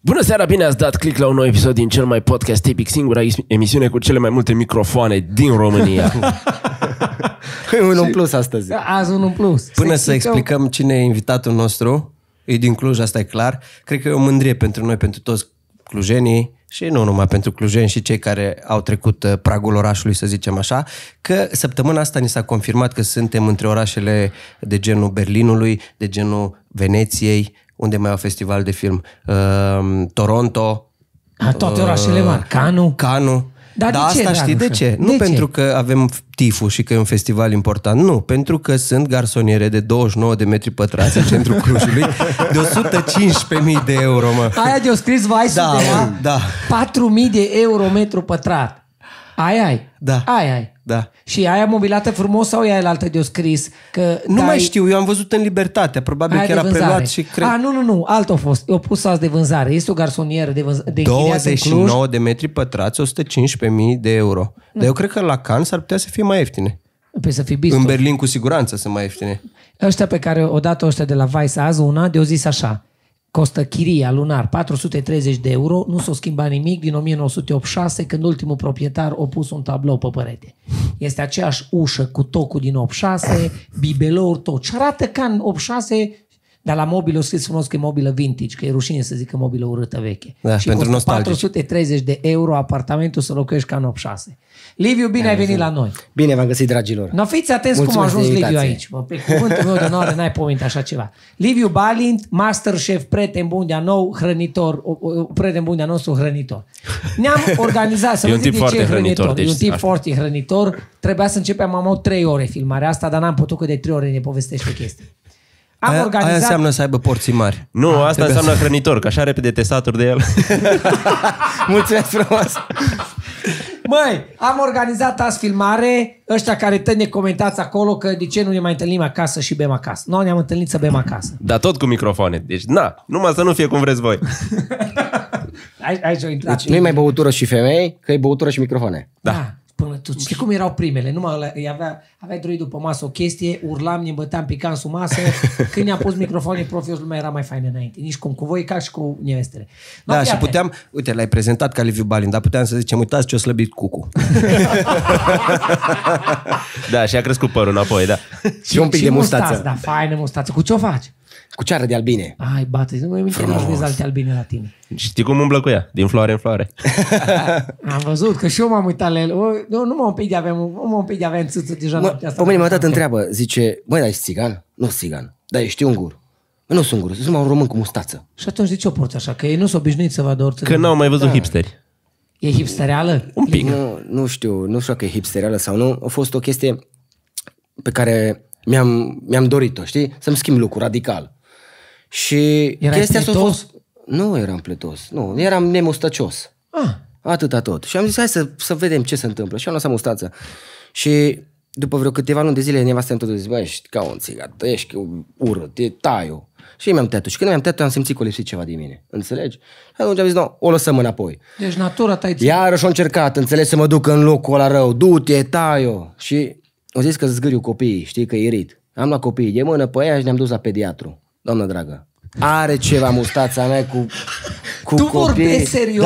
Bună seara, bine ați dat click la un nou episod din cel mai podcast tipic, singura emisiune cu cele mai multe microfoane din România. Unul în plus astăzi. Azi unul în plus. Până să explicăm cine e invitatul nostru, e din Cluj, asta e clar. Cred că e o mândrie pentru noi, pentru toți clujenii și nu numai pentru clujeni și cei care au trecut pragul orașului, să zicem așa, că săptămâna asta ni s-a confirmat că suntem între orașele de genul Berlinului, de genul Veneției, unde mai au festival de film, Toronto, toate orașele mari, Cannes. Dar asta știi de ce? Nu pentru că avem TIFU și că e un festival important, nu, pentru că sunt garsoniere de 29 de metri pătrați în centrul Clujului, de 115.000 de euro, mă. Aia de-o scris Vice-ul de ea? Da. 4.000 de euro metru pătrat. Ai. Da. Ai. Da. Și aia mobilată frumos sau e altă de-o scris? Că nu mai știu, eu am văzut în Libertatea, probabil că era preluat și cred... Nu, altă a fost. Eu pus azi de vânzare. Este o garsonieră de 29 de metri pătrați, 115.000 de euro. Dar eu cred că la Cannes s-ar putea să fie mai ieftine. Păi să fie bistor. În Berlin cu siguranță sunt mai ieftine. Ăștia pe care o dat ăștia de la Vice azi, una de-o zis așa: costă chiria lunar 430 de euro, nu s-o schimba nimic din 1986, când ultimul proprietar a pus un tablou pe perete. Este aceeași ușă cu tocul din 86, bibelouri, tot. Și arată ca în 86, dar la mobilă o scris frumos că e mobilă vintage, că e rușine să zică mobilă urâtă veche. Da, și pentru costă nostalgici. 430 de euro apartamentul să locuiești ca în 86. Liviu, bine ai venit la noi. Bine v-am găsit, dragilor. No, fiți atenți cum a ajuns Liviu aici. Bă, pe cuvântul meu de onoare n-ai pomenit așa ceva. Liviu Balint, Masterchef, prieten bun de-a nou, hrănitor, prieten bun de-a nostru, hrănitor. Ne-am organizat, să vă zic de ce e hrănitor. Deci, e un tip foarte hrănitor. Trebuia să începem, am avut 3 ore filmarea asta, dar n-am putut că de 3 ore ne povestește chestii. Aia înseamnă să aibă porții mari. Nu, asta înseamnă hrănitor, că așa repede te saturi de el. Mulțumesc frumos! Măi, am organizat azi filmare, ăștia care tot ne comentați acolo că de ce nu ne mai întâlnim acasă și bem acasă. Noi ne-am întâlnit să bem acasă. Dar tot cu microfoane. Deci, numai să nu fie cum vreți voi. Deci nu e mai băutură și femei, că e băutură și microfoane. Da. Până tu știi cum erau primele? Aveai trei după masă o chestie, urlam, ne băteam, picam sub masă. Când ne-am pus microfonii, profiul lumea era mai fain înainte. Nici cum cu voi, ca și cu nevestele. Da, și puteam, uite, l-ai prezentat ca Liviu Balint, dar puteam să zicem, uitați ce-o slăbit Cucu. Da, și a crescut părul înapoi, da. Și un pic de mustață. Da, faină mustață. Cu ce o faci? Cu ceară de albine. Ai, bate, nu mai minte n-aș vezi alte albine la tine. Știi cum umblă cu ea? Din floare în floare. Am văzut că și eu m-am uitat la el. Nu mă un pic de aveam țâță deja noaptea asta. Pe mine m-a dat întreabă, zice, băi, dar ești țigan? Nu țigan. Da, ești ungur. Nu sunt ungur, sunt numai un român cu mustață. Și atunci de ce o porți așa? Că ei nu s-o obișnuit să vadă orice. Că n-au mai văzut hipsteri. E hipstereală? Un pic. Nu știu că e hipstereală sau nu. A fost o chestie pe care mi-am dorit-o, știi? Să-mi schimb lucrul radical. Și chestia s-a fost... Nu eram pletos, nu, eram nemustăcios. Atâta tot. Și am zis, hai să vedem ce se întâmplă. Și am lăsat mustață. Și după vreo câteva luni de zile, nevastă-mi tot zis, băi, ești ca un țigat, ești urât, e taiu. Și mi-am tăiat. Și când mi-am tăiat, am simțit că o lipsit ceva din mine. Înțelegi? Și atunci am zis, nu, o lăsăm înapoi. Deci natura ta-i ținut. Iarăși a încercat, înțelegi, să mă duc în locul ăla rău. Du-te, taiu. Și au zis că zgâriu copiii, știi, că e irit. Am luat copiii de mână pe ea și ne-am dus la pediatru. Doamnă dragă, are ceva mustața mea cu tu copii. vorbești serios?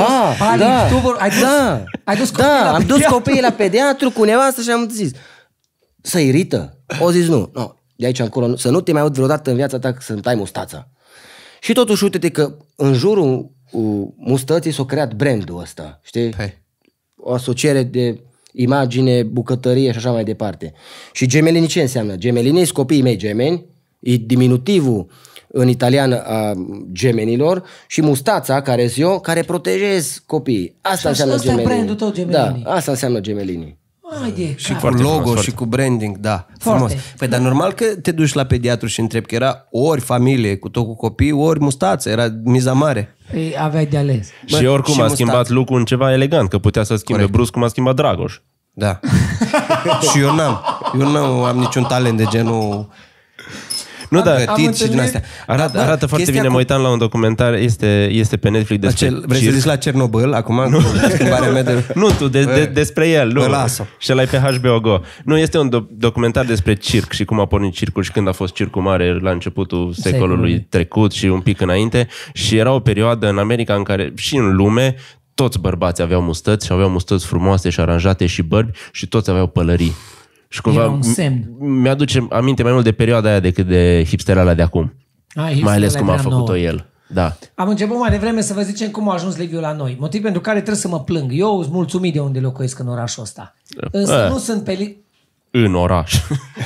Ai dus copiii la am dus copiii la pediatru cu nevastă și am zis, să irită? O zis nu, de aici încolo, să nu te mai aud vreodată în viața ta să-mi tai mustața. Și totuși, uite-te că în jurul mustății s-a creat brandul ăsta, știi? Hai. O asociere de imagine, bucătărie și așa mai departe. Și gemelini ce înseamnă? Gemelini sunt copiii mei gemeni, e diminutivul în italiană a gemenilor și mustața, care sunt eu, care protejez copiii. Asta înseamnă gemelini. Asta e brandul tău, gemelini. Da, asta înseamnă gemelini. Și cu logo și cu branding, da. Frumos. Păi dar normal că te duci la pediatru și întrebi, că era ori familie cu tot cu copii, ori mustață, era miza mare. Ei, aveai de ales. Și oricum a schimbat look-ul în ceva elegant, că putea să schimbe brusc cum a schimbat Dragoș. Da. Și eu nu am niciun talent de genul... Nu, da, gătit și din astea. Arată foarte bine, mă uitam la un documentar, este pe Netflix despre vrei să zici la Cernobâl acum? Nu, nu tu, despre el. Nu. Și ăla e pe HBO Go. Nu, este un documentar despre circ și cum a pornit circul și când a fost circul mare la începutul secolului trecut și un pic înainte. Și era o perioadă în America în care și în lume toți bărbații aveau mustăți și aveau mustăți frumoase și aranjate și bărbi și toți aveau pălării. Și cumva mi-aduce aminte mai mult de perioada aia decât de hipsterala de acum. Mai ales cum a făcut-o el. Da. Am început mai devreme să vă zicem cum a ajuns Liviu la noi. Motiv pentru care trebuie să mă plâng. Eu sunt mulțumit de unde locuiesc în orașul ăsta. Însă nu sunt pe... În oraș.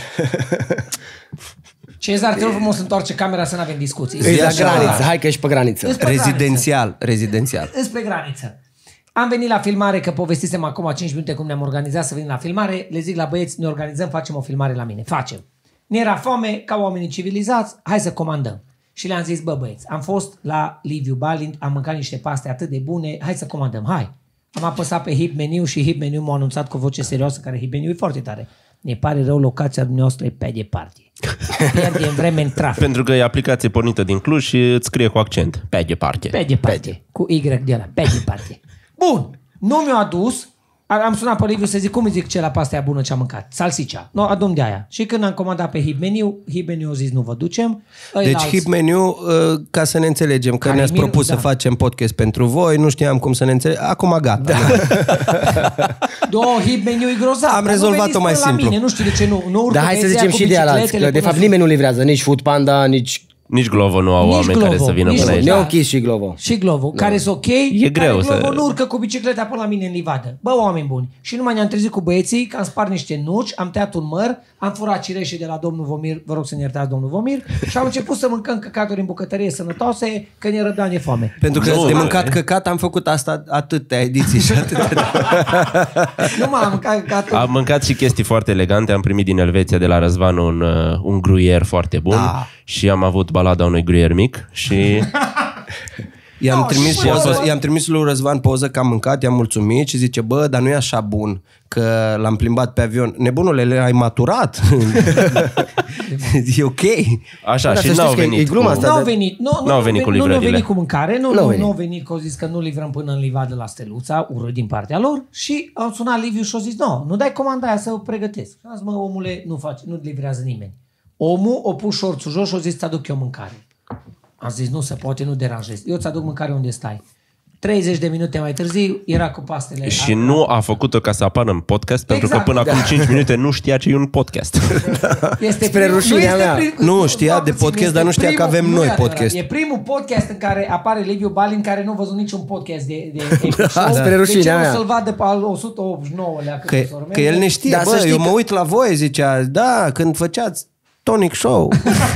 Cezar, te rog frumos să întoarce camera să nu avem discuții. E la graniță, hai că ești pe graniță. Rezidențial. Înspre graniță. Am venit la filmare, că povestisem acum 5 minute cum ne-am organizat să venim la filmare. Le zic la băieți, ne organizăm, facem o filmare la mine. Facem. Ne era foame, ca oamenii civilizați, hai să comandăm. Și le-am zis, băieți, am fost la Liviu Balint, am mâncat niște paste atât de bune, hai să comandăm, hai. Am apăsat pe Hip Menu și Hip Menu m-a anunțat cu o voce serioasă, care Hip Menu e foarte tare. Ne pare rău, locația dumneavoastră e pe departe. Pierde în vreme în trafic. Pentru că e aplicație pornită din Cluj și îți scrie cu accent. Pe departe. Pe departe. Cu Y de ăla. Pe departe. Bun. Nu mi-a adus. Am sunat pe Liviu să zic cum îi zic ce la pastea bună ce am mâncat. Salsicea. No, adum de aia. Și când am comandat pe Hip Menu, Hip Menu a zis nu vă ducem. Deci Hip Menu, ca să ne înțelegem, că ne-ați propus să facem podcast pentru voi, nu știam cum să ne înțelegem. Acum gata. Hip Menu e grozav. Am rezolvat-o mai simplu. Nu știu de ce nu urcă. Dar hai să zicem și de alalți, că de fapt nimeni nu livrează, nici Food Panda, nici Glovo nu au oameni care să vină până aici. Ne-au închis și Glovo. Și Glovo, care sunt ok. E greu Glovo nu urcă cu bicicleta până la mine în livadă. Bă, oameni buni. Și numai ne-am trezit cu băieții, că am spart niște nuci, am tăiat un măr, am furat cireșe de la domnul Vomir, vă rog să ne iertați domnul Vomir, și am început să mâncăm căcaturi în bucătărie sănătoase, că ne răbdam de foame. Pentru că de mâncat căcat am făcut asta atâtea ediții și atâtea. Nu am mâncat căcat. Am mâncat și chestii foarte elegante, am primit din Elveția de la Răzvan un gruier foarte bun și am avut balada unui gruier mic și... I-am trimis lui Răzvan poză că am mâncat, i-am mulțumit și zice, bă, dar nu e așa bun, că l-am plimbat pe avion. Nebunule, le-ai maturat? E ok. Așa, și n-au venit. N-au venit. N-au venit cu livrările. Nu au venit cu mâncare, nu au venit că au zis că nu livrăm până în livadă la Steluța, urât din partea lor, și au sunat Liviu și au zis, nu dai comanda aia să o pregătesc. Și am zis, mă, omule, nu livrează nimeni. Omul a pus șorțul jos și a zis, ți-aduc eu mâncare. Am zis, nu se poate, nu deranjez. Eu ți-aduc mâncare unde stai. 30 de minute mai târziu era cu pastele. Și nu a făcut-o ca să apară în podcast, pentru că până acum 5 minute nu știa ce e un podcast. Este spre rușinea mea. Nu știa de podcast, dar nu știa că avem noi podcast. E primul podcast în care apare Liviu Balint, care nu a văzut niciun podcast de spre rușinea mea. Deci o să-l vadă pe al 189-lea. Că el ne știe. Bă, eu mă uit la voi, zicea, da, când făceați Tonic Show.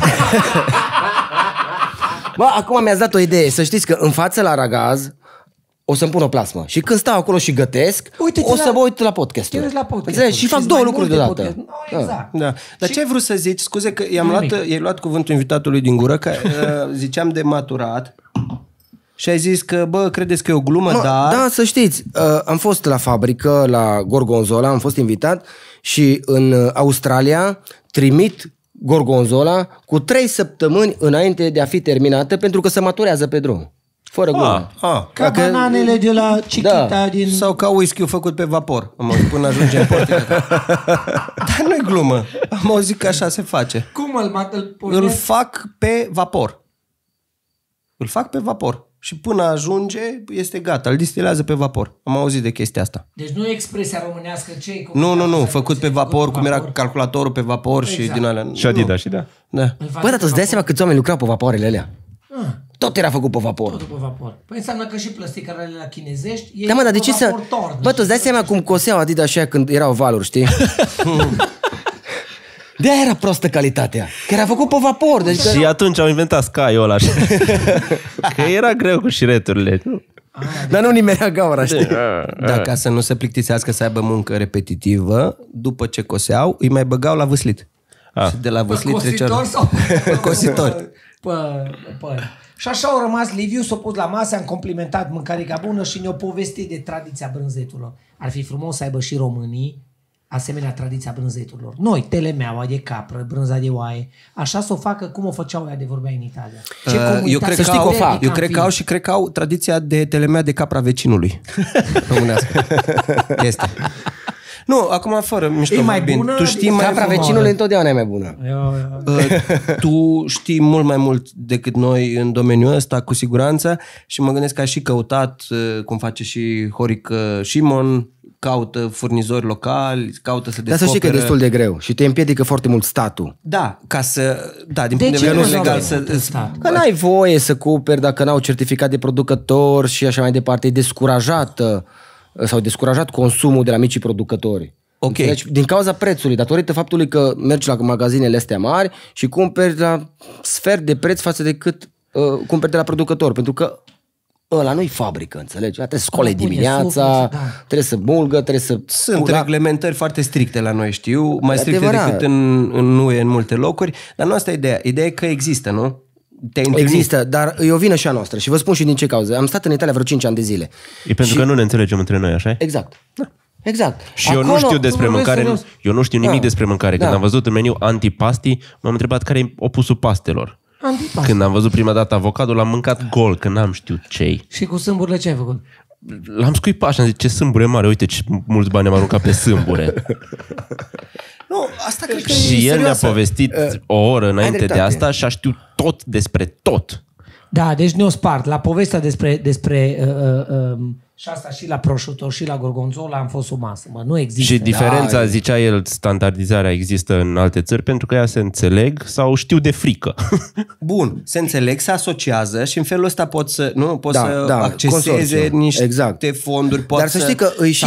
Bă, acum mi-ați dat o idee. Să știți că în față la Ragaz o să-mi pun o plasmă. Și când stau acolo și gătesc, o să mă uit la podcast-ul. Și fac două lucruri deodată. Exact. Da. Dar ce ai vrut să zici? Scuze că i-ai luat cuvântul invitatului din gură, că ziceam de maturat. Și ai zis că, bă, credeți că e o glumă, dar... Da, să știți, am fost la fabrică, la Gorgonzola, am fost invitat și în Australia trimit Gorgonzola cu 3 săptămâni înainte de a fi terminată, pentru că se maturează pe drum. Fără glumă. Ca bananele de la Chiquita din... Sau ca whisky-ul făcut pe vapor. Până ajunge în portică. Dar nu-i glumă. Am auzit că așa se face. Cum îl fac pe vapor. Îl fac pe vapor. Și până ajunge, este gata. Îl distilează pe vapor. Am auzit de chestia asta. Deci nu e expresia românească, ce? Nu. Făcut pe vapor, cum era calculatorul pe vapor și din alea. Și Adidas, și da. Bă, dar îți dai seama câți oameni lucrau pe vapoarele alea? Tot era făcut pe vapor. Totul pe vapor. Păi înseamnă că și plasticele la chinezești da, mă, dar de ce să... Bă, tu îți dai seama cum coseau Adidas așa când erau valuri, știi? De-aia era prostă calitatea. Că era făcut pe vapor. Deci și atunci au inventat Sky-ul ăla. Că era greu cu șireturile. Dar nu nimerea gaura, știi? Da, ca să nu se plictisească, să aibă muncă repetitivă, după ce coseau, îi mai băgau la vâslit. Și de la vâslit treceau... Cositor. Și așa au rămas Liviu, s-a pus la masă, am complimentat mâncarica bună și ne-a povestit de tradiția brânzeturilor. Ar fi frumos să aibă și românii asemenea tradiția brânzeturilor. Noi, telemeaua de capră, brânza de oaie, așa să o facă cum o făceau ea de vorbeai în Italia. Eu cred că au și cred că au tradiția de telemea de capra vecinului. Românească. Este. Nu, acum fără mișto. E mai bună? Tu știi capra vecinului întotdeauna e mai bună. Tu știi mult mai mult decât noi în domeniul ăsta, cu siguranță, și mă gândesc că ai și căutat, cum face și Horică Shimon, caută furnizori locali, caută să descopere... Dar să știi că e destul de greu și te împiedică foarte mult statul. Da, din punct de vedere legal că n-ai voie să cumperi dacă n-au certificat de producător și așa mai departe. E descurajată sau descurajat consumul de la micii producători. Okay. Deci, din cauza prețului, datorită faptului că mergi la magazinele astea mari și cumperi la sfert de preț față de cât cumperi de la producător, pentru că ăla nu-i fabrică, înțelegi? Trebuie să scole dimineața, trebuie să mulgă, trebuie să... Sunt reglementări foarte stricte la noi, știu, mai stricte decât în UE în multe locuri, dar nu asta e ideea. Ideea e că există, nu? Există, dar e o vină și a noastră și vă spun și din ce cauză. Am stat în Italia vreo 5 ani de zile. E pentru că nu ne înțelegem între noi, așa? Exact. Exact. Și acolo, eu nu știu despre mâncare, eu nu știu nimic despre mâncare. Când am văzut în meniu antipasti, m-am întrebat care e opusul pastelor. Antipasti. Când am văzut prima dată avocado, l-am mâncat gol, că n-am știut ce-i. Și cu sâmburile ce ai făcut? L-am scuipat și am zis, ce sâmbure mare, uite ce mulți bani am aruncat pe sâmbure. Nu, asta cred că și el mi-a povestit o oră înainte de asta și a știut tot despre tot. Da, deci ne-o spart. La povestea despre și asta și la prosciutto și la gorgonzola am fost sub masă. Nu există. Și diferența, zicea el, standardizarea există în alte țări pentru că ea se înțeleg sau știu de frică. Bun, se înțeleg, se asociază și în felul ăsta pot să acceseze niște fonduri. Dar să știi că îi și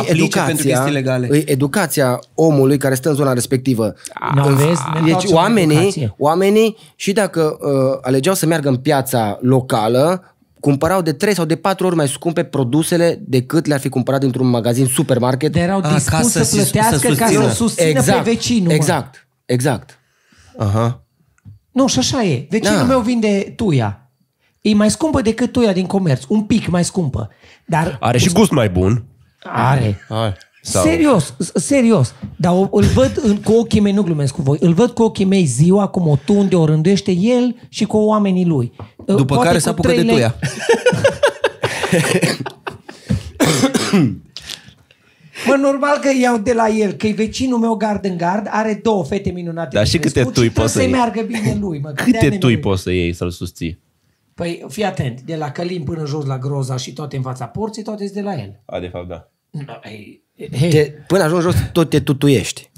educația omului care stă în zona respectivă. Deci oamenii și dacă alegeau să meargă în piața locală, cumpărau de 3 sau de 4 ori mai scumpe produsele decât le-ar fi cumpărat dintr-un magazin supermarket. Dar erau dispuși să plătească ca să susțină pe vecinul. Exact. Aha. Nu, și așa e. Vecinul meu vinde tuia. E mai scumpă decât tuia din comerț. Un pic mai scumpă. Dar are și gust mai bun. Are. Serios. Dar îl văd cu ochii mei, nu glumesc cu voi, îl văd cu ochii mei ziua cum o tunde, o rânduiește el și cu oamenii lui. După poate care se apucă de tuia. Normal că iau de la el, că e vecinul meu gard în gard, are 2 fete minunate. Dar și câte tui poți să iei? Meargă bine lui. Câte tui poți să iei să-l susții? Păi fii atent, de la Călim până jos la Groza și toate în fața porții, toate sunt de la el. De fapt, da. Până ajungi jos, tot te tutuiești.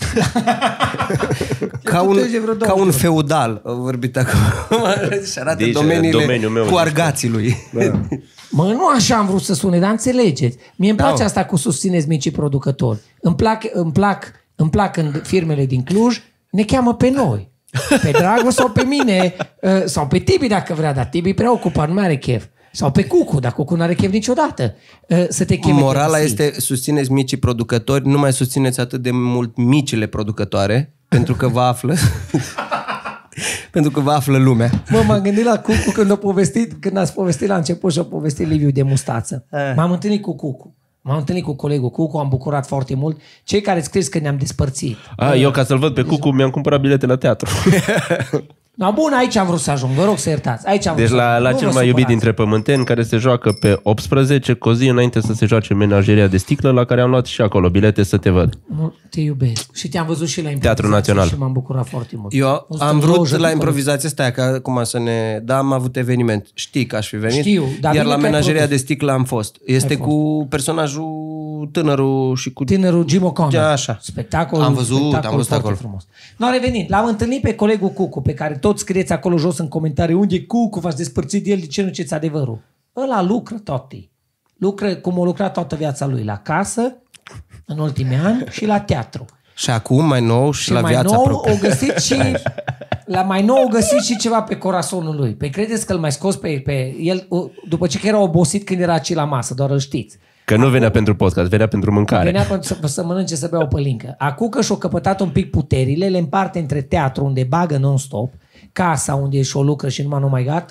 Ca un feudal, vorbit acum. Și arată domeniile cu argații lui. Nu așa am vrut să sune, dar înțelegeți. Mie îmi place asta cu susțineți micii producători. Îmi plac în firmele din Cluj, ne cheamă pe noi. Pe Dragoș sau pe mine, sau pe Tibi dacă vrea, dar Tibi prea ocupat, nu mai are chef. Sau pe Cucu, dar Cucu n-are chef niciodată. Să te cheme. Morala este susțineți micii producători, nu mai susțineți atât de mult micile producătoare, pentru că vă află. Pentru că vă află lumea. M-am gândit la Cucu când ați povestit la început și a povestit Liviu de mustață. M-am întâlnit cu Cucu. M-am întâlnit cu colegul Cucu, am bucurat foarte mult. Cei care scrieți că ne-am despărțit. Eu ca să-l văd pe Cucu mi-am cumpărat bilete la teatru. Bun, aici am vrut să ajung, vă rog să iertați. Deci la cel mai iubit dintre pământeni, care se joacă pe 18, cu o zi înainte să se joace Menageria de Sticlă, la care am luat și acolo bilete să te văd. Te iubesc. Și te-am văzut și la Teatrul Național. Și m-am bucurat foarte mult. Eu am vrut la improvizația asta, că acum am avut eveniment. Știi că aș fi venit. Știu, iar la Menageria de Sticlă am fost. Este cu personajul tânărul și cu... Tânărul Jim O'Connor. Așa. Spectacol. Am văzut acolo. Frumos. Revenind, l-am întâlnit pe colegul Cucu, pe care toți scrieți acolo jos în comentarii, unde e Cucu, v-ați despărțit de el, de ce nu ceți adevărul? Ăla lucră toate. Lucră cum a lucrat toată viața lui, la casă, în ultimii ani, și la teatru. Și acum, mai nou, și la viața proprie. La mai nou o găsit și ceva pe corazonul lui. Păi credeți că îl mai scos pe el, după ce era obosit când era aici la masă, doar îl știți. Că nu venea pentru podcast, venea pentru mâncare. Venea să mănânce, să bea o pălincă. Acum că și-o căpătat un pic puterile, le împarte între teatru, unde bagă non-stop, casa unde și-o lucră și numai gata,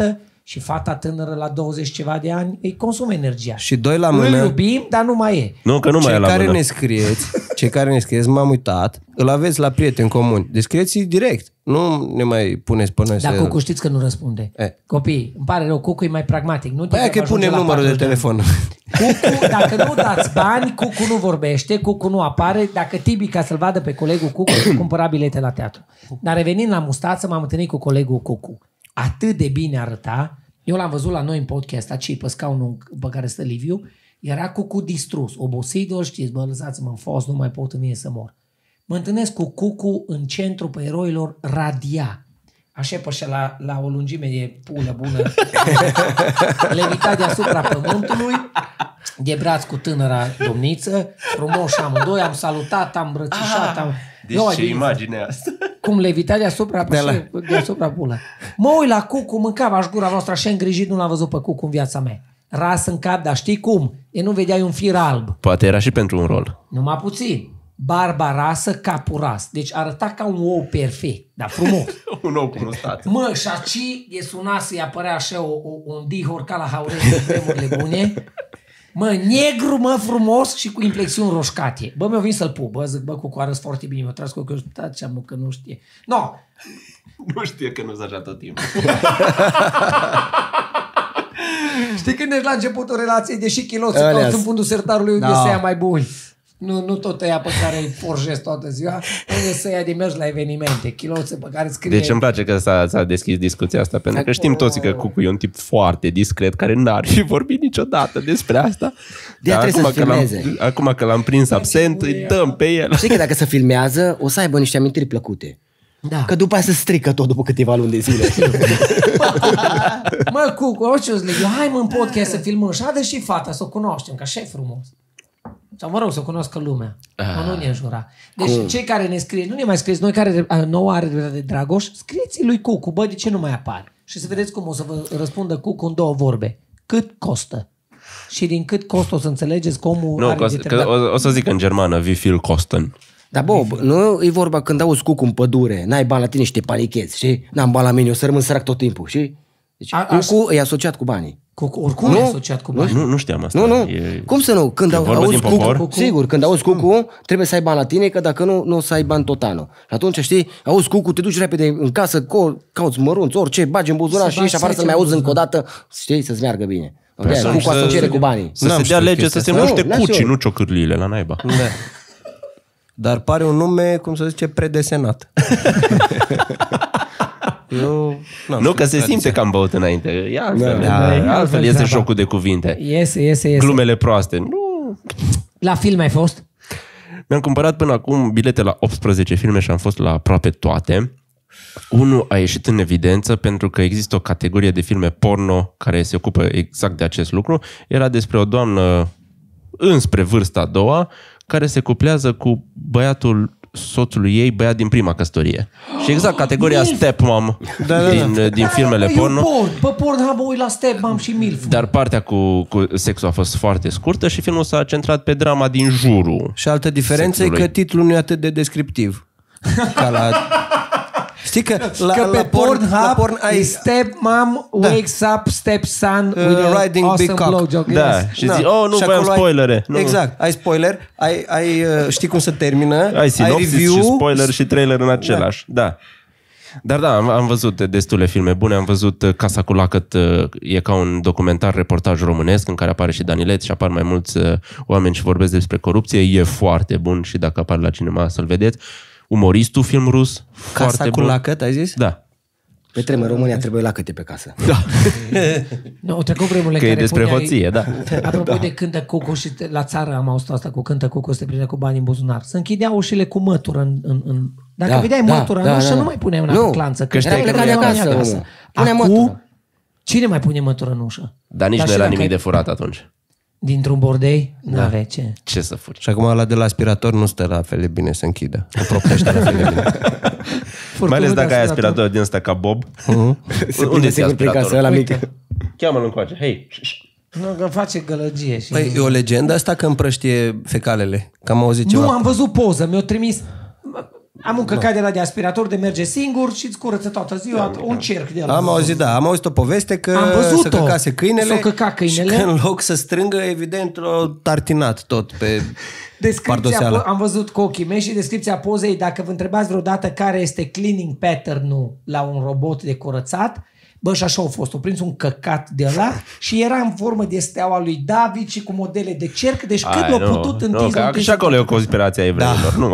Și fata tânără la 20 ceva de ani îi consumă energia. Și doi la mână. Îl iubim, dar nu mai e. Nu, că nu mai e la mână. Cei care ne scrieți, m-am uitat, îl aveți la prieteni comuni. Deci scrieți direct. Nu ne mai puneți pe noi. Dar Cucu știți că nu răspunde. Copii, îmi pare rău, Cucu e mai pragmatic. Nu aia că punem numărul de telefon. Cucu, dacă nu dați bani, Cucu nu vorbește, Cucu nu apare. Dacă Tibi, ca să-l vadă pe colegul Cucu, cumpăra bilete la teatru. Dar revenind la mustață, m-am întâlnit cu colegul Cucu. Atât de bine arăta. Eu l-am văzut la noi în podcast, aici pe scaunul pe care stă Liviu. Era Cucu distrus, obosit, știți, bă, lăsați-mă în fost, nu mai pot în mine să mor. Mă întâlnesc cu Cucu în centru pe eroilor Radia. Așa pășea la o lungime de pulă bună. Levita deasupra pământului, de braț cu tânăra domniță, frumos amândoi, am salutat, am îmbrățișat. Deci ce imagine asta? Cum levita deasupra pulă. Mă uit la Cucu, mâncava-și gura noastră așa îngrijit, nu l-am văzut pe Cucu în viața mea. Ras în cap, dar știi cum? E nu vedeai un fir alb. Poate era și pentru un rol. Numai puțin. Barba rasă, capul ras. Deci arăta ca un ou perfect, dar frumos. Un ou cu mustat. Mă, și aci e suna să-i apărea așa un dihor ca la Haurei în vremurile bune. Mă, negru, mă, frumos și cu inflexiuni roșcate. Bă, mi-au venit să-l pup. Bă, zic, bă, Cucu arăți foarte bine. Mi-o tras cu că eu că nu știe. No. Nu știe că nu-s așa tot timpul. Știi când ești la începutul relației, deși chiloții cauți în fundul sertarului unde să ia mai buni. Nu tot ăia pe care îi forjezi toată ziua, unde să ia de mers la evenimente, chiloții pe care scrie... Deci îmi place că s-a deschis discuția asta, pentru că știm toți că Cucu e un tip foarte discret, care n-ar fi vorbit niciodată despre asta. Dar acum că l-am prins absent, îi dăm pe el. Știi că dacă se filmează, o să aibă niște amintiri plăcute. Da. Că după aia se strică tot după câteva luni de zile. Mă, Cucu, orice zic, hai mă în podcast să filmăm și adă și fata să o cunoaștem, că așa e frumos. Sau mă rog, să o cunoască lumea. Nu ne înjura. Deci cei care ne scrieți, nu ne mai scrieți, noi care nouă are de Dragoș, scrieți lui Cucu, bă, de ce nu mai apare? Și să vedeți cum o să vă răspundă Cucu în două vorbe. Cât costă? Și din cât costă o să înțelegeți că omul are o să zic în germană, wie viel kosten. Dar Bob, nu e vorba când auzi Cucu în pădure, n-ai bani la tine și te panichezi, știi? N-am bani la mine, o să rămân sărac tot timpul, știi? Deci Cucu e asociat cu banii. Oricum e asociat cu banii. Nu știam asta. Nu. Cum să nu? Când auzi Cucu, sigur, când auzi Cucu, trebuie să ai bani la tine, că dacă nu o să ai bani tot anul. Și atunci, știi, auzi Cucu, te duci repede în casă, cauți mărunți, orice, bagi în buzunar și afară să mai auzi încă o dată, știi, să-ți meargă bine. Cucu asociere cu banii. Să se dea lege să se numește Cuci, nu ciocârliile la naiba. Dar pare un nume, cum să zice, predesenat. Nu, că se simte că am băut înainte. E altfel iese jocul de cuvinte. Iese. Glumele proaste. Nu. La film ai fost? Mi-am cumpărat până acum bilete la 18 filme și am fost la aproape toate. Unul a ieșit în evidență pentru că există o categorie de filme porno care se ocupă exact de acest lucru. Era despre o doamnă înspre vârsta a doua care se cuplează cu băiatul soțului ei, băiat din prima căsătorie. Și exact categoria stepmom din filmele porno. Pe Pornhub uit la stepmom și milf. Dar partea cu sexul a fost foarte scurtă și filmul s-a centrat pe drama din jurul. Și altă diferență e că titlul nu e atât de descriptiv. Ca la... Știi că pe Pornhub stepmom wakes up stepson with a riding awesome big cock. blowjob. Da, și zici, nu voiam spoilere. Exact, ai spoiler, ai știi cum se termină, ai sinopsis review și spoiler și trailer în același. Da. Dar da, am văzut destule filme bune, am văzut Casa cu lacăt, e ca un documentar, reportaj românesc în care apare și Danilet și apar mai mulți oameni și vorbesc despre corupție, e foarte bun și dacă apare la cinema să-l vedeți. Umoristul, film rus, foarte bun. Casa cu lacăt, ai zis? Da. Pe tremă, România trebuie lacăte pe casă. Da. No, trecut vremurile că e care despre hoție, da. Apropo de cântă Cucu și la țară am auzit asta cu cântă Cucu, se prinde cu bani în buzunar. Se închideau ușile cu mătură în... Dacă vedeai mătura în ușă, nu mai puneai mâna pe clanță. Că era plecat de acasă. Acum, cine mai pune mătură în ușă? Dar nici nu era nimic de furat atunci. Dintr-un bordei? N-avea ce. Ce să furi? Și acum ăla de la aspirator nu stă la fel de bine să închidă. Nu proptește la fel de bine. Mai ales dacă ai aspirator din ăsta ca Bob. Unde se prin casă ăla mică? Cheamă-l încoace. Hei! Nu, că face gălăgie. Și... Păi, e o legendă asta că împrăștie fecalele. Că am auzit ceva. Nu, am văzut poză. Mi-o trimis... Am un căcat de la de aspirator de merge singur și îți curăță toată ziua, un cerc de ăla. Am auzit o poveste că se căcase câinele și că în loc să strângă, evident, l-a tartinat tot pe pardoseală. Am văzut cu ochii mei și descripția pozei, dacă vă întrebați vreodată care este cleaning pattern-ul la un robot de curățat, bă, și așa a fost. O prins un căcat de ăla și era în formă de steaua lui David și cu modele de cerc, deci cât l-a putut întins. Nu, și acolo e o conspirație a evreilor, nu.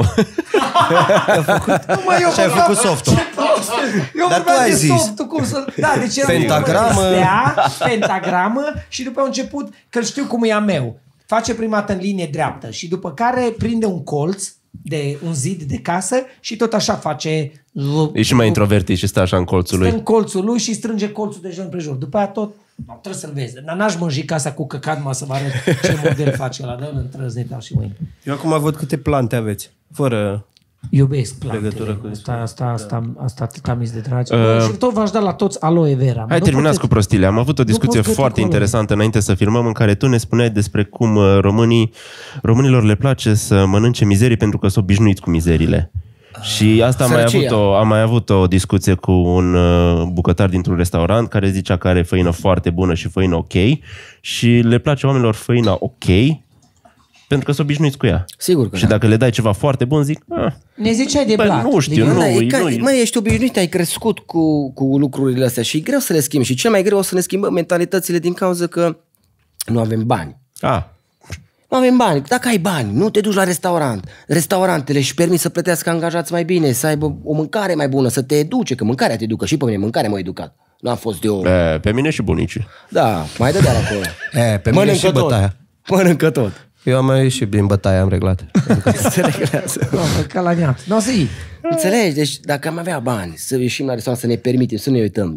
Și ai făcut softul. Eu dar tu ai zis. Softul, cum să... Da, deci era pentagramă și după a început, că știu cum e a meu. Face prima dată în linie dreaptă și după care prinde un colț de un zid de casă și tot așa face... E și mai introvertit și stă așa în colțul lui. Stă în colțul lui și strânge colțul de jur împrejur. După aia tot... No, trebuie să-l vezi. Dar n-aș mânji casa cu căcat, să vă arăt ce model face ăla. Dă-l întrăznit și mâine. Eu acum văd câte plante aveți. Fără... Iubesc plantele. Asta atâta mi-s de dragi. Și tot v-aș da la toți aloe vera. Hai, terminați cu prostile. Am avut o discuție foarte interesantă înainte să filmăm, în care tu ne spuneai despre cum românilor le place să mănânce mizerii pentru că sunt obișnuiți cu mizerile. Și asta am mai avut o discuție cu un bucătar dintr-un restaurant care zicea că are făină foarte bună și făină ok și le place oamenilor făina ok pentru că sunt obișnuiți cu ea. Sigur că și dacă le dai ceva foarte bun, zic... Ne ziceai de blat. Nu știu, Măi, ești obișnuit, ai crescut cu lucrurile astea și e greu să le schimbi. Și cel mai greu o să ne schimbăm mentalitățile din cauza că nu avem bani. Nu avem bani. Dacă ai bani, nu te duci la restaurant. Restaurantele își permit să plătească angajați mai bine, să aibă o mâncare mai bună, să te educe, că mâncarea te educă. Și pe mine mâncarea m-a educat. Nu am fost eu... Pe mine și bunicii. Da, mai dădea la acolo. Pe mine și bătaia. Mănâncă tot. Eu am mai ieșit din bătaie, am reglat. Se reglează. Ca la neat. Nu o să iei. Înțelegi? Deci dacă am avea bani să ieșim la restaurant, să ne permitem, să ne uităm.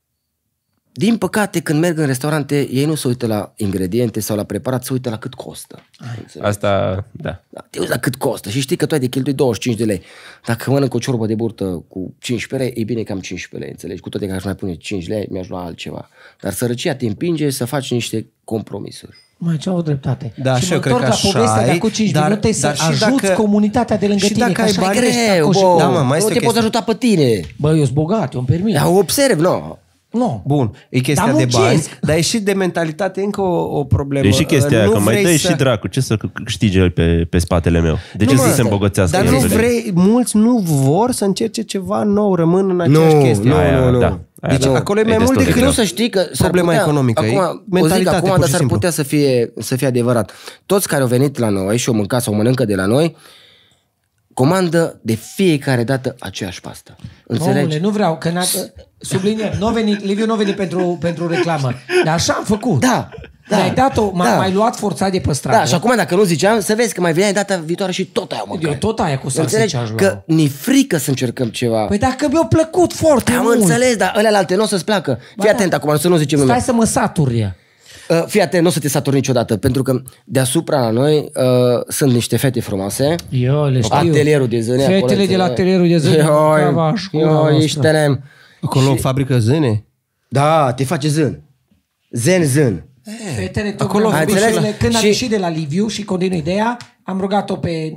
Din păcate, când merg în restaurante, ei nu se uită la ingrediente sau la preparat, se uită la cât costă. Asta, da. Te uiți la cât costă și știi că tu ai de cheltui 25 de lei. Dacă mănânc o ciorbă de burtă cu 15 lei, e bine că am 15 lei, înțelegi? Cu toate că aș mai pune 5 lei, mi-aș lua altceva. Dar sărăcia te împinge să faci niște compromisuri. Mai ce au dreptate. Da, și eu cred că așa ai, cu 5 minute să ajuți comunitatea de lângă tine. Și dacă ai bani, greu, nu te poți ajuta pe tine. Bă, eu sunt bogat, eu îmi permit. Dar observ, nu. Nu. Bun, e chestia de bani, dar e și de mentalitate încă o problemă. E și chestia aia, că mai dai și dracu, ce să câștige el pe spatele meu? De ce să se îmbogățească? Dar nu vrei, mulți nu vor să încerce ceva nou, rămân în aceeași chestie. Nu. Da. Deci acolo e mai mult decât nu să știi că problema economică. Acum, dar s-ar putea să fie adevărat. Toți care au venit la noi și au mâncat sau mănâncă de la noi, comandă de fiecare dată aceeași pastă. Înțelegi? Omule, nu vreau, că subliniem, Liviu nu a venit pentru reclamă. Dar așa am făcut. Da. Mi-ai dat-o, m-ai luat forțat de pe stradă. Da, și acum dacă nu ziceam, să vezi că mai veneai data viitoare și tot aia mâncare. Eu tot aia cu salsice aș lua. Că ni frică să încercăm ceva. Păi dacă mi-a plăcut foarte mult. Am înțeles, dar ălea alte nu o să-ți placă. Fii atent acum, să nu zicem lumea. Stai să mă saturi. Fii atent, nu o să te saturi niciodată, pentru că deasupra la noi sunt niște fete frumoase. Eu le știu. Atelierul de zâne. Fetele de la atelierul de zâne. Ești tenem. Acolo fabrică zâne? Da, te face zân. Zân. Fetele acolo când am ieșit de la Liviu și continui ideea, am rugat-o pe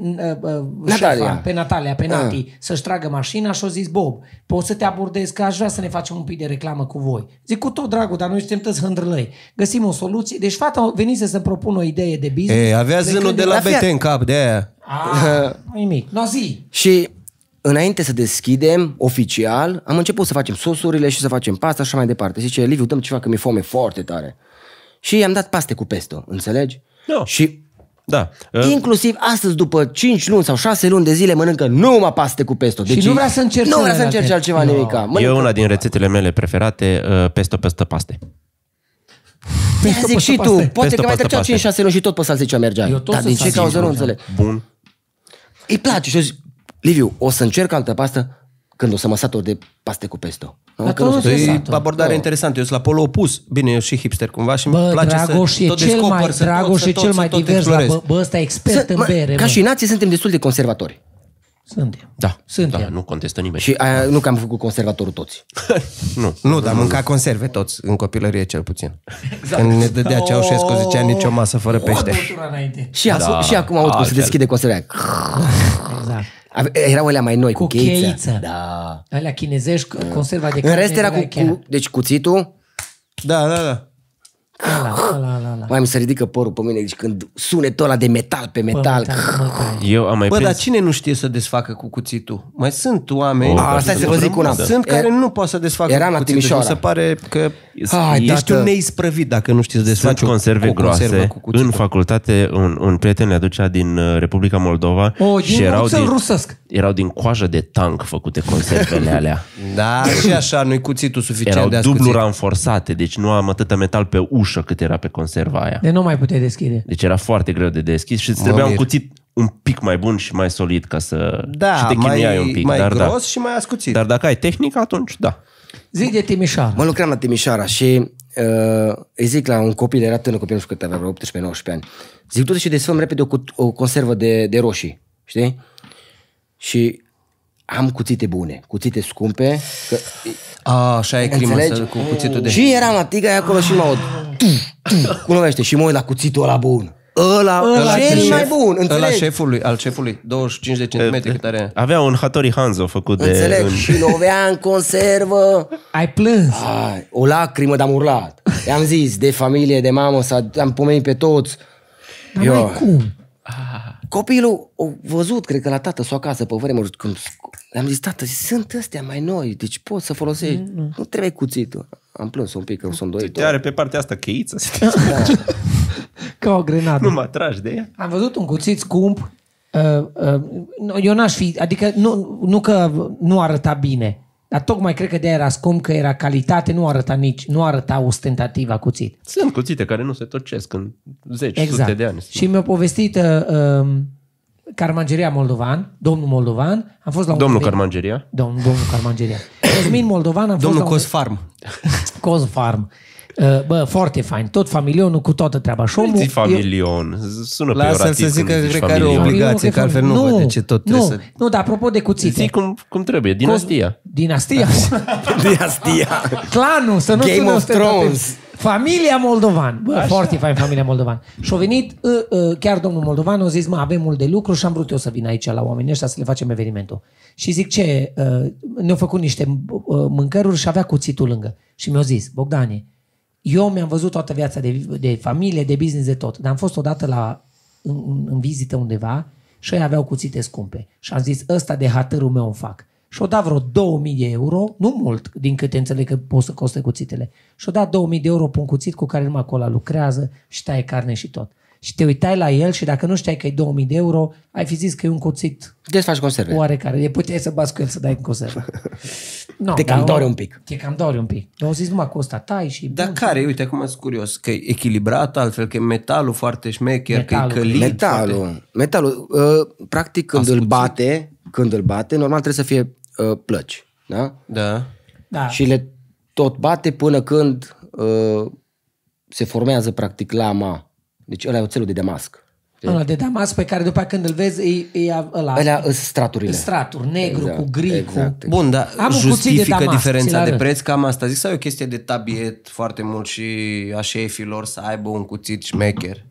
Natalia, pe Nati, să-și tragă mașina și a zis, Bob, poți să te abordezi că aș vrea să ne facem un pic de reclamă cu voi. Zic, cu tot dragul, dar noi suntem toți hândrălăi. Găsim o soluție. Deci fata venise să-mi propun o idee de business. Avea zânul de la BT în cap, de aia. Nimic. No, zi. Și înainte să deschidem oficial, am început să facem sosurile și să facem pasta și așa mai departe. Zice, Liviu, dăm ceva că mi-e foame foarte tare. Și i-am dat paste cu pesto, înțelegi? Și inclusiv astăzi, după 5 luni sau 6 luni de zile, mănâncă numai paste cu pesto. Deci și nu vrea să încerce altceva nimica. E una din rețetele mele preferate, pesto paste. Zic și tu, poate că mai treceau 5-6 luni și tot pe salsicea mergea. Dar din ce cauză nu înțeleg? Bun. Îi place și eu zic, Liviu, o să încerc altă pastă când o să mă satur de paste cu pesto. E abordare interesantă. Eu sunt la polul opus. Bine, eu și hipster cumva și îmi place Dragoș să tot descoper. Dragoș e cel mai divers. Bă, ăsta e expert în bere. Ca și nații suntem destul de conservatori. Suntem. Da, nu contestă nimeni. Și aia, nu că am făcut conservatorul toți. Nu, dar mânca conserve toți, în copilărie cel puțin. Exact. Când ne dădea Ceaușescu, zicea nicio masă fără pește. Și acum aud cum se deschide conservarea. Exact. Erau alea mai noi, cu cheiță. Da. Alea chinezești, conserva de carne. În rest era deci cuțitul. Da. Ala. Mai mi se ridică părul pe mine, deci când sunetul ăla de metal pe metal. Eu am mai prins... dar cine nu știe să desfacă cu cuțitul? Mai sunt oameni... Stai să vă zic una. Sunt care nu pot să desfacă cu cuțitul. Mi se pare că ești un neisprăvit dacă nu știi să desfaci o conserve groase. În facultate, un prieten le aducea din Republica Moldova și erau din coajă de tank făcute conservele alea. Da, și așa, nu-i cuțitul suficient erau de ascuțit. dublu ranforsate, deci nu am atâta metal pe ușă cât era pe conserva aia. De nu mai puteai deschide. Deci era foarte greu de deschis și îți trebuia un cuțit un pic mai bun și mai solid ca să și te chinuiai un pic. Mai gros și mai ascuțit. Dar dacă ai tehnică, atunci da. Zic de Timișoara. Mă lucram la Timișoara și îi zic la un copil, era tânăr copil, nu știu cât avea, 18-19 ani. Zic, du-te și desfăm repede o conservă de roșii, știi? Și am cuțite bune, cuțite scumpe. Așa e clima cu cuțitul de... Și era matiga acolo și mă aud. Cum numește? Și mă uit la cuțitul ăla bun. Ăla cel mai bun, înțelegi? Al șefului, 25 de centimetri cât are. Avea un Hattori Hanzo făcut de... Înțelegi? Și lovea în conservă. Ai plâns. O lacrimă, dar am urlat. I-am zis, de familie, de mamă, am pomenit pe toți. Dar cum? Copilul a văzut, cred că la tată s-o acasă pe vremuri. Am zis, tată, sunt astea mai noi, deci poți să folosești. Nu trebuie cuțitul. Am plâns un pic, că sunt doi. Ce are pe partea asta cheiță? Ca o grenadă. Nu mă tragi de ea. Am văzut un cuțit scump. Eu n-aș fi... Adică nu că nu arăta bine, dar tocmai cred că de-aia era scump, că era calitate, nu arăta ostentativ cuțit. Sunt cuțite care nu se torcesc în 10 sute de ani. Și mi-a povestit Carmangeria Moldovan, domnul Moldovan. Am fost la domnul Carmangeria? Domnul Carmangeria. Cosmin Moldovan. Domnul Cosfarm. Cosfarm. Bă, foarte fain. Tot familionul cu toată treaba. Nu-ți familion. Sună peiorativ. Lasă să zică că are o obligație, că altfel nu văd de ce tot trebuie să... Nu, dar apropo de cuțite. Zic cum trebuie. Dinastia. Dinastia. Clanul, să nu Game of Thrones. Familia Moldovan. Bă, foarte fain familia Moldovan. Și-a venit chiar domnul Moldovan, a zis, avem mult de lucru și am vrut eu să vin aici la oamenii ăștia să le facem evenimentul. Și zic, ce? Ne-au făcut niște mâncăruri și avea cuțitul lângă. Și mi-a zis, Bogdane, eu mi-am văzut toată viața de familie, de business, de tot. Dar am fost odată în vizită undeva și ei aveau cuțite scumpe. Și am zis, ăsta de hatărul meu îmi fac. Și-o dat vreo 2000 de euro, nu mult, din câte înțeleg că pot să coste cuțitele. Și-o dat 2000 de euro pe un cuțit cu care numai acolo lucrează și taie carne și tot. Și te uitai la el și dacă nu știai că e 2000 de euro, ai fi zis că e un cuțit desfaci conserve. Oarecare. Puteai să bați cu el să dai în conservă. Te cam doare un pic. Te cam doare un pic. Dar au zis numai că ăsta tai și... Dar care? Uite, acum sunt curios. Că e echilibrat altfel, că e metalul foarte șmecher, că e călit. Metalul. Practic când îl bate, normal trebuie să fie plăci. Da? Da. Și le tot bate până când se formează practic lama. Deci ăla e oțelul de damasc. Ăla de damasc pe care după când îl vezi ăla sunt straturile. Straturi, negru, cu gri. Exact. Bun, dar justifică diferența de preț? Cam asta zic, sau e o chestie de tabiet foarte mult și a șefilor să aibă un cuțit șmecher?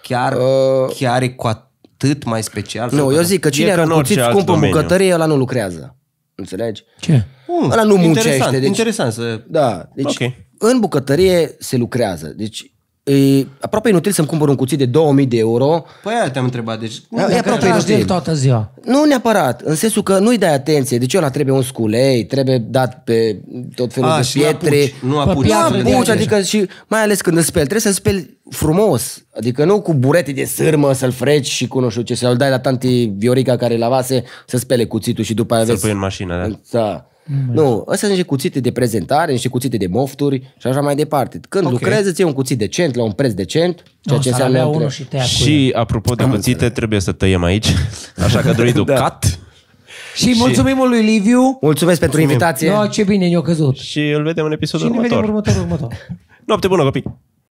Chiar e cu atât mai special? Nu, eu zic că cine are un cuțit scump în bucătărie, ăla nu lucrează. Înțelegi? Ce? Ăla nu muncește. Interesant să... Da, deci în bucătărie se lucrează. Deci e aproape inutil să-mi cumpăr un cuțit de 2000 de euro. Păi aia te-am întrebat. Deci, e aproape inutil. Toată ziua. Nu neapărat, în sensul că nu-i dai atenție. Deci ăla trebuie un sculei, trebuie dat pe tot felul de pietre. Nu apuci. Adică și mai ales când îl speli, trebuie să-l speli frumos. Adică nu cu burete de sârmă să-l freci și cu nu știu ce, să-l dai la tanti Viorica care lavase să spele cuțitul și după aia să-l pui în mașină, da? Nu, astea sunt niște cuțite de prezentare, niște cuțite de mofturi și așa mai departe. Când lucrezi, îți iei un cuțit decent, la un preț decent, ceea ce înseamnă... Și apropo de cuțite, trebuie să tăiem aici, așa că droidul cut. Și mulțumim lui Liviu. Mulțumesc pentru invitație. Ce bine ne-a căzut. Și îl vedem în episodul următor. Și ne vedem următor. Noapte bună, copii!